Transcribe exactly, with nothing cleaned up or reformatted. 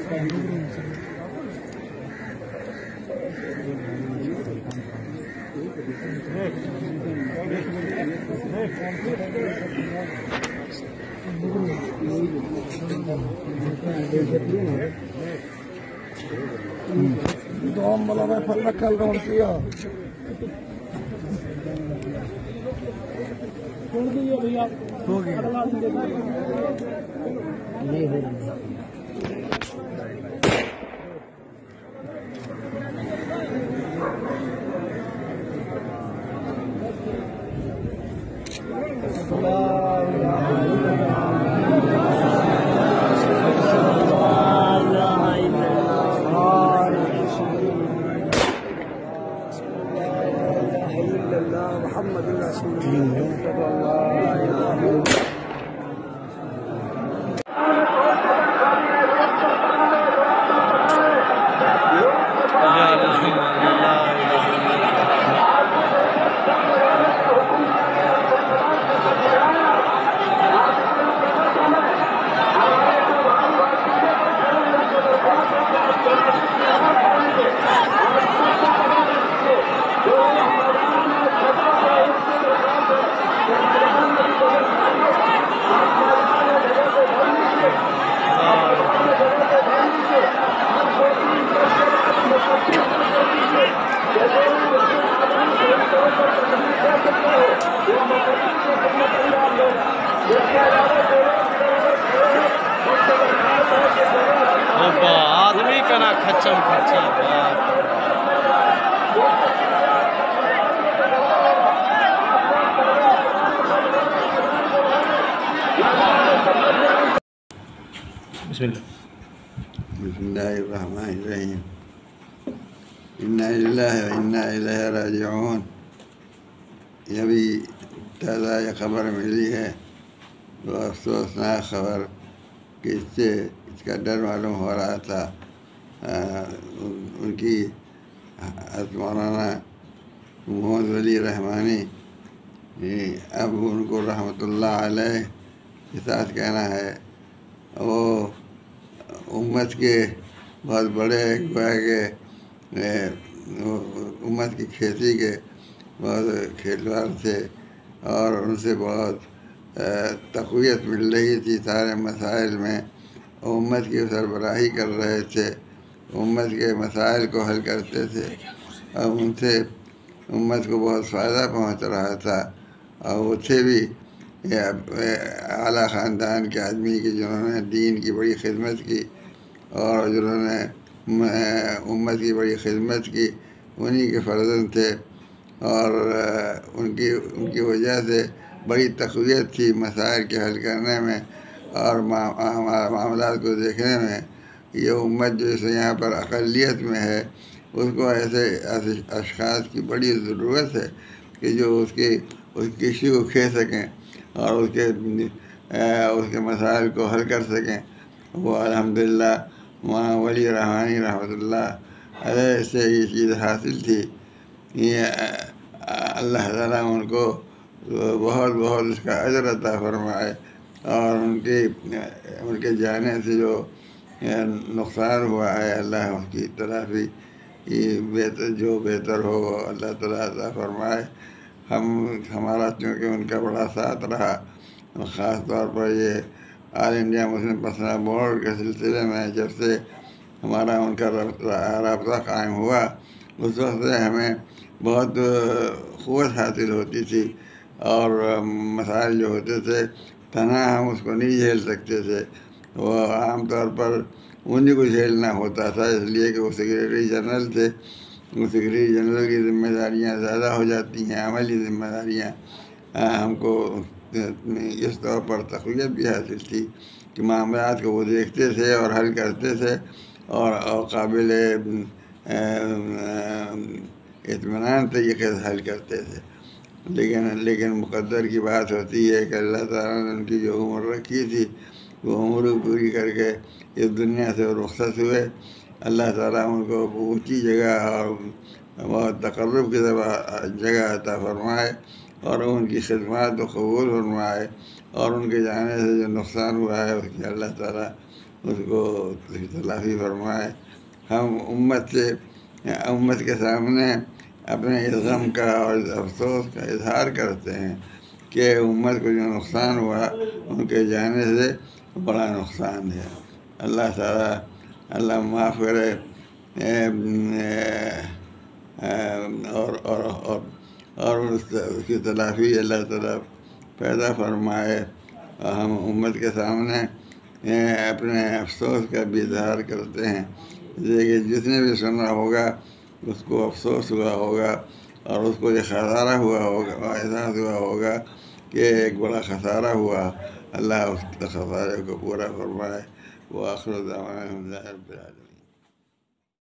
دوام والا میں پھل رکھل رہا ہوں کیا ہو گیا نہیں ہو رہا محمد رسول آدمی کا نا کھچم کھچا بسم اللہ بسم اللہ الرحمن الرحیم انا للہ و انا الیہ راجعون۔ یہ بھی تازہ یہ خبر ملی ہے، وہ افسوسناک خبر کہ اس سے اس کا ڈر معلوم ہو رہا تھا۔ ان کی حضرت مولانا محمد ولی رحمانی اب ان کو رحمۃ اللہ علیہ کے ساتھ کہنا ہے، وہ امت کے بہت بڑے گویا کہ امت کی کھیتی کے بہت کھیلوار تھے، اور ان سے بہت تقویت مل رہی تھی سارے مسائل میں۔ امت کی سربراہی کر رہے تھے، امت کے مسائل کو حل کرتے تھے، اور ان سے امت کو بہت فائدہ پہنچ رہا تھا۔ اور وہ تھے بھی اعلیٰ خاندان کے آدمی کی جنہوں نے دین کی بڑی خدمت کی اور جنہوں نے امت کی بڑی خدمت کی، انہی کے فرزند تھے، اور ان کی ان کی وجہ سے بڑی تقویت تھی مسائل کے حل کرنے میں اور معاملات کو دیکھنے میں۔ یہ امت جو اس یہاں پر اقلیت میں ہے، اس کو ایسے ایسے اشخاص کی بڑی ضرورت ہے کہ جو اس کی اس کشتی کو کھینچ سکیں اور اس کے اس کے مسائل کو حل کر سکیں۔ وہ الحمدللہ مولانا ولی رحمانی رحمۃ اللہ علیہ سے یہ چیز حاصل تھی۔ یہ اللہ تعالیٰ ان کو بہت بہت اس کا اجر عطا فرمائے، اور ان کی ان کے جانے سے جو نقصان ہوا ہے، اللہ اس کی تلافی بہتر جو بہتر ہو وہ اللہ تعالیٰ عطا فرمائے۔ ہم ہمارا چونکہ ان کا بڑا ساتھ رہا، خاص طور پر یہ all India Muslim personal board کے سلسلے میں جب سے ہمارا ان کا رابطہ قائم ہوا، اس وقت سے ہمیں بہت قوت حاصل ہوتی تھی، اور مسائل جو ہوتے تھے تنہا ہم اس کو نہیں جھیل سکتے تھے، وہ عام طور پر انہیں کو جھیلنا ہوتا تھا، اس لیے کہ وہ سیکریٹری جنرل تھے۔ وہ سیکریٹری جنرل کی ذمہ داریاں زیادہ ہو جاتی ہیں، عملی ذمہ داریاں۔ ہم کو اس طور پر تقویت بھی حاصل تھی کہ معاملات کو وہ دیکھتے تھے اور حل کرتے تھے، اور قابل اطمینان طریقے سے حل کرتے تھے۔ لیکن لیکن مقدر کی بات ہوتی ہے کہ اللہ تعالیٰ نے ان کی جو عمر رکھی تھی وہ عمر پوری کر کے اس دنیا سے رخصت ہوئے۔ اللہ تعالیٰ ان کو اونچی جگہ اور بہت تقرب کی جگہ عطا فرمائے، اور ان کی خدمات کو قبول فرمائے، اور ان کے جانے سے جو نقصان ہوا ہے اس کی اللہ تعالیٰ اس کو تلافی فرمائے. ہم امت سے امت کے سامنے اپنے اس غم کا اور اس افسوس کا اظہار کرتے ہیں کہ امت کو جو نقصان ہوا ان کے جانے سے بڑا نقصان ہے. اللہ تعالیٰ اللہ معاف کرے اور اور اور اور اس کی تلافی اللہ تعالیٰ پیدا فرمائے. ہم امت کے سامنے اپنے افسوس کا بھی اظہار کرتے ہیں کہ جس نے بھی سنا ہوگا اس کو افسوس ہوا ہوگا اور اس کو یہ خسارہ ہوا ہوگا احساس ہوا ہوگا کہ ایک بڑا خسارہ ہوا. اللہ اس خسارے کو پورا فرمائے. وآخر دعوانا الحمد للہ رب العالمین.